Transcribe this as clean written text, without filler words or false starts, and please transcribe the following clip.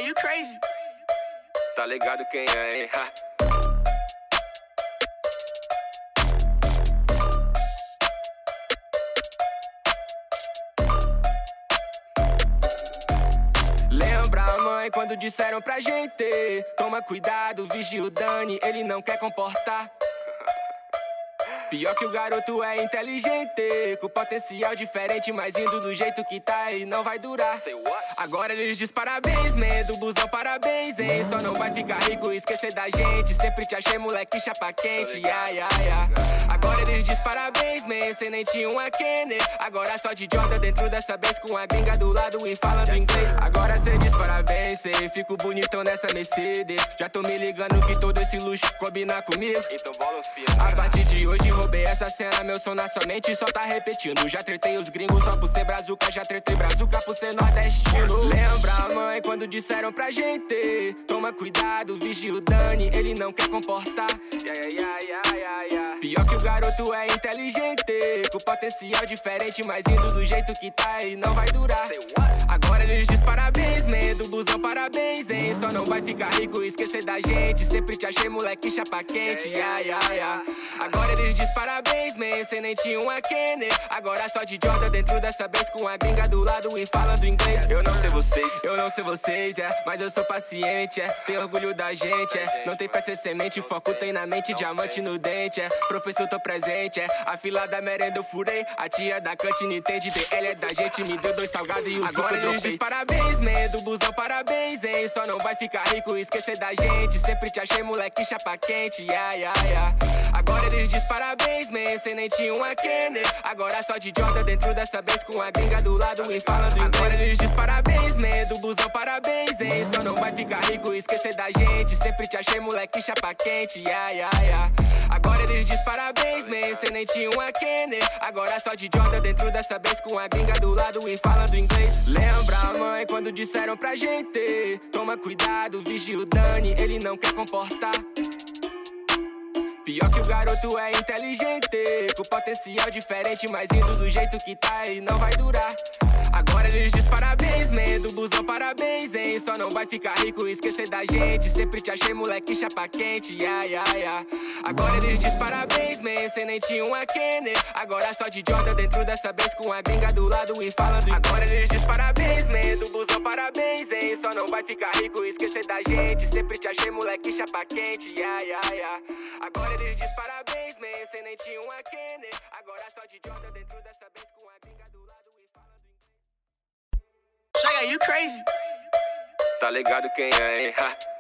you crazy. Tá ligado quem é, hein? Ha. Lembra a mãe quando disseram pra gente: toma cuidado, vigia o Dani, ele não quer comportar. Pior que o garoto é inteligente, com potencial diferente, mas indo do jeito que tá, ele não vai durar. Agora eles diz parabéns, man, do busão parabéns, hein. Só não vai ficar rico e esquecer da gente. Sempre te achei moleque chapa quente, ai, ai, ai. Agora eles diz parabéns, man, cê nem tinha uma Kenner. Agora só de Jordan dentro dessa vez, com a gringa do lado e falando inglês. Agora cê diz parabéns, cê fico bonitão nessa Mercedes. Já tô me ligando que todo esse luxo combina comigo. Então bola os pias. A partir de hoje roubei essa cena, meu som na sua mente só tá repetindo. Já tretei os gringos só por ser brazuca, já tretei brazuca por ser nordestino. Lembra a mãe quando disseram pra gente: toma cuidado, vigia o Dani, ele não quer comportar. Pior que o garoto é inteligente, com potencial diferente, mas indo do jeito que tá, ele não vai durar. Agora eles diz parabéns, man, do busão parabéns, hein. Só não vai ficar rico e esquecer da gente. Sempre te achei moleque chapa quente, ai, ai, ai. Agora eles diz parabéns, man, cê nem tinha uma Kenner. Agora só de Jordan dentro dessa vez, com a gringa do lado e falando inglês. Eu não sei vocês. Eu não sei vocês, mas eu sou paciente, Tenho orgulho da gente, Não tem pra ser semente, foco tem na mente, diamante no dente, Professor, tô presente, A fila da merenda eu furei, a tia da cantina entende, DL é da gente, me deu 2 salgados e o suco eu dropei. Diz parabéns, man, do busão parabéns, hein. Só não vai ficar rico e esquecer da gente. Sempre te achei moleque chapa quente, ai, ai, ai. Agora eles diz parabéns, man, cê nem tinha uma Kenner. Agora só de Jordan dentro dessa vez, com a gringa do lado e falando inglês. Agora eles diz parabéns, man, do busão parabéns, hein. Só não vai ficar rico e esquecer da gente. Sempre te achei moleque chapa quente, ai, ai, ai. Agora eles diz parabéns, man, cê nem tinha uma Kenner. Agora só de Jordan dentro dessa vez, com a gringa do lado e falando inglês. Lembra a mãe quando disseram pra gente: toma cuidado, vigia o Dani, ele não quer comportar. Pior que o garoto é inteligente, com potencial diferente, mas indo do jeito que tá, ele não vai durar. Agora eles diz parabéns, man, do busão parabéns, hein. Só não vai ficar rico e esquecer da gente. Sempre te achei moleque chapa quente, ai, ai, ai. Agora eles diz parabéns, man, cê nem tinha uma Kenner. Agora só de Jordan dentro dessa vez, com a gringa do lado e falando. Agora eles diz parabéns, man, do busão parabéns, hein. Só não vai ficar rico e esquecer da gente. Sempre te achei moleque chapa quente, ai, ai, ai. Agora eles diz parabéns, man, cê nem tinha uma Kenner. Agora só de Jordan dentro dessa vez, com a gringa do lado e falando inglês. Shaggy, you crazy. Tá ligado quem é, hein? Ha.